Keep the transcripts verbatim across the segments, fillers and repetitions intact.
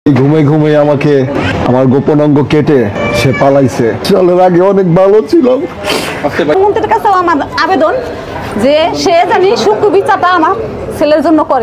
ঘুমে ঘুমে আমাকে আমার গোপন অঙ্গ কেটে সে পালাইছে। চলের আগে অনেক ভালো ছিল। মুখ্যমন্ত্রীর কাছে আমার আবেদন যে সে জানি সুবিচারটা আমার ছেলের জন্য করে।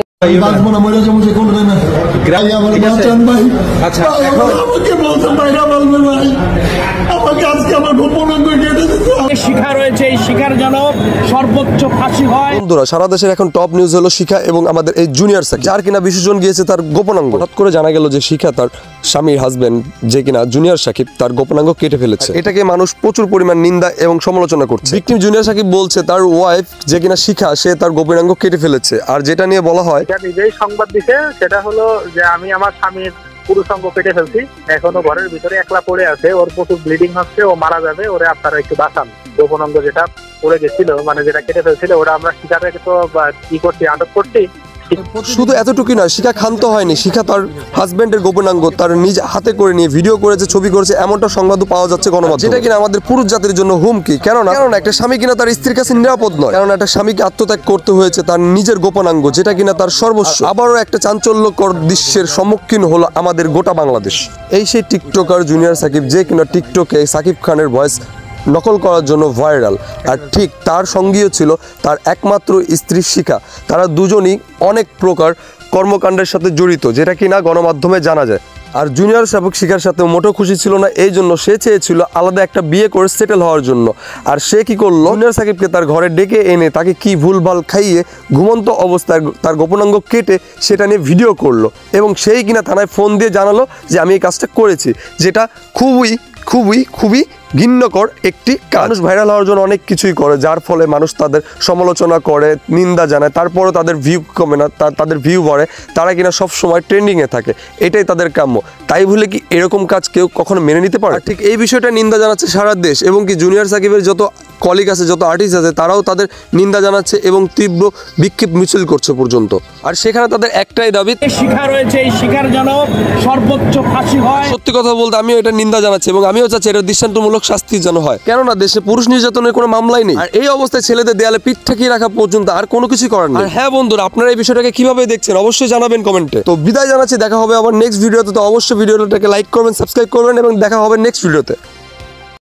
শিখা রয়েছে, এই শিখার যেন সর্বোচ্চ ফাঁসি হয়। বন্ধুরা, সারা দেশের এখন টপ নিউজ হলো শিখা এবং আমাদের এই জুনিয়র সাকিব, যার কিনা বিসর্জন গিয়েছে তার গোপনাঙ্গ। হঠাৎ করে জানা গেল যে শিখা তার স্বামীর হাজবেন্ড যে কিনা জুনিয়র সাকিব তার গোপনাঙ্গ কেটে ফেলেছে। এটাকে মানুষ প্রচুর পরিমাণ নিন্দা এবং সমালোচনা করছে। ভিকটিম জুনিয়র সাকিব বলছে তার ওয়াইফ যে কিনা শিখা সে তার গোপনাঙ্গ কেটে ফেলেছে। আর যেটা নিয়ে বলা হয়, নিজেই সংবাদ দিছে, সেটা হলো যে আমি আমার স্বামীর পুরুষ অঙ্গ কেটে ফেলছি, এখনো ঘরের ভিতরে একলা পড়ে আছে, ওর প্রচুর ব্লিডিং হচ্ছে, ও মারা যাবে, ওরে আপনারা একটু বাঁচান। গোপন অঙ্গ যেটা পড়ে গেছিল, মানে যেটা কেটে ফেলছিল, ওরা আমরা শিকারকে তো কি করছি, আটক করছি। শুধু এতটুকুই নয়, শিখা ক্ষান্ত হয়নি। শিখা তার হাজবেন্ডের গোপনাঙ্গ তার নিজ হাতে করে নিয়ে ভিডিও করেছে, ছবি করেছে, এমনটা সংবাদও পাওয়া যাচ্ছে গণমাধ্যমে, যেটা কিনা আমাদের পুরুষ জাতির জন্য হুমকি। কেননা কেননা একটা স্বামী কিনা তার স্ত্রীর কাছে নিরাপদ নয়, কারণ একটা স্বামীকে আত্মত্যাগ করতে হয়েছে তার নিজের গোপনাঙ্গ, যেটা কিনা তার সর্বস্ব। আবারও একটা চাঞ্চল্যকর দৃশ্যের সম্মুখীন হলো আমাদের গোটা বাংলাদেশ। এই সেই টিকটকার জুনিয়র সাকিব যে কিনা টিকটকে সাকিব খানের ভয়েস নকল করার জন্য ভাইরাল। আর ঠিক তার সঙ্গীও ছিল তার একমাত্র স্ত্রী শিখা। তারা দুজনই অনেক প্রকার কর্মকাণ্ডের সাথে জড়িত, যেটা কিনা গণমাধ্যমে জানা যায়। আর জুনিয়র সাকিব শিখার সাথে মোটেও খুশি ছিল না, এই জন্য সে চেয়েছিল আলাদা একটা বিয়ে করে সেটেল হওয়ার জন্য। আর সে কি করলো, জুনিয়র সাকিবকে তার ঘরে ডেকে এনে তাকে কি ভুলভাল খাইয়ে ঘুমন্ত অবস্থায় তার গোপনাঙ্গ কেটে সেটা নিয়ে ভিডিও করলো এবং সেই কিনা থানায় ফোন দিয়ে জানালো যে আমি এই কাজটা করেছি, যেটা খুবই খুবই খুবই ঘৃণ্যকর একটি কাজ। মানুষ ভাইরাল হওয়ার জন্য অনেক কিছুই করে, যার ফলে মানুষ তাদের সমালোচনা করে, নিন্দা জানায়, তারপরেও তাদের ভিউ কমে না, তাদের ভিউ বাড়ে, তারা কিনা সব সময় ট্রেন্ডিংয়ে থাকে, এটাই তাদের কাম্য। তাই বলে কি এরকম কাজ কেউ কখনো মেনে নিতে পারে? ঠিক এই বিষয়টা নিন্দা জানাচ্ছে সারা দেশ এবং কি জুনিয়র সাকিবের যত কলিগ আছে, যত আর্টিস্ট আছে, তারাও তাদের নিন্দা জানাচ্ছে এবং তীব্র বিক্ষোভ মিছিল করছে পর্যন্ত। আর সেখানে তাদের একটাই দাবি, শিখা রয়েছে, এই শিখার যেন সর্বোচ্চ ফাঁসি হয়। সত্যি কথা বলতে আমিও এটা নিন্দা জানাচ্ছি এবং আমিও চাচ্ছি এটা দৃষ্টান্তমূলক শাস্তি যেন হয়, কেননা দেশে পুরুষ নির্যাতনের কোনো মামলাই নেই। আর এই অবস্থায় ছেলেদের দেয়ালে পিঠ ঠেকিয়ে রাখা পর্যন্ত আর কোনো কিছু করার নেই। আর হ্যাঁ বন্ধুরা, আপনারা এই বিষয়টাকে কিভাবে দেখছেন অবশ্যই জানাবেন কমেন্টে। তো বিদায় জানাচ্ছি, দেখা হবে আবার নেক্সট ভিডিওতে। তো অবশ্যই ভিডিওটাকে লাইক করবেন, সাবস্ক্রাইব করবেন এবং দেখা হবে নেক্সট ভিডিওতে।